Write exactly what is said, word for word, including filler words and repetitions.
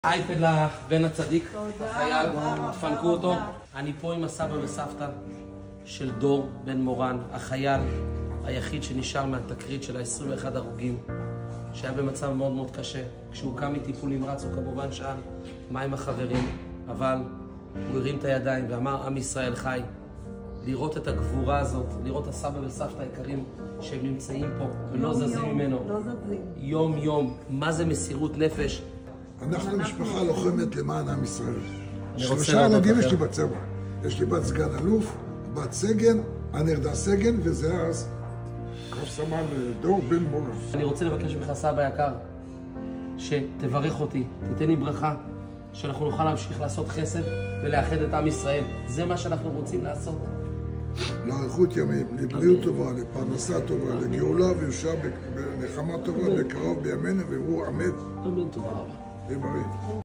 אייפד לבן הצדיק, החייל, תפנקו אותו. אני פה עם הסבא וסבתא של דור בן מורן, החייל היחיד שנשאר מהתקרית של ה-עשרים ואחד הרוגים, שהיה במצב מאוד מאוד קשה. כשהוא קם מטיפול נמרץ הוא כמובן שאל מה עם החברים, אבל הוא הרים את הידיים ואמר עם ישראל חי. לראות את הגבורה הזאת, לראות הסבא וסבתא היקרים שהם נמצאים פה ולא זזים ממנו יום יום, מה זה מסירות נפש. אנחנו משפחה לוחמת למען עם ישראל. שלושה ילדים יש לי בצבא. יש לי בת סגן אלוף, בת סגן, הנרדה סגן, וזה אז רב סמל דור בן מורן. אני רוצה לבקש ממך, סבא יקר, שתברך אותי, תיתן לי ברכה, שאנחנו נוכל להמשיך לעשות חסד ולאחד את עם ישראל. זה מה שאנחנו רוצים לעשות. לאריכות ימים, לבריאות טובה, לפרנסה טובה, לגאולה ויושעה, בנחמה טובה, בקרוב בימינו, והוא עמד. אמן, תודה רבה. תהיה בריא.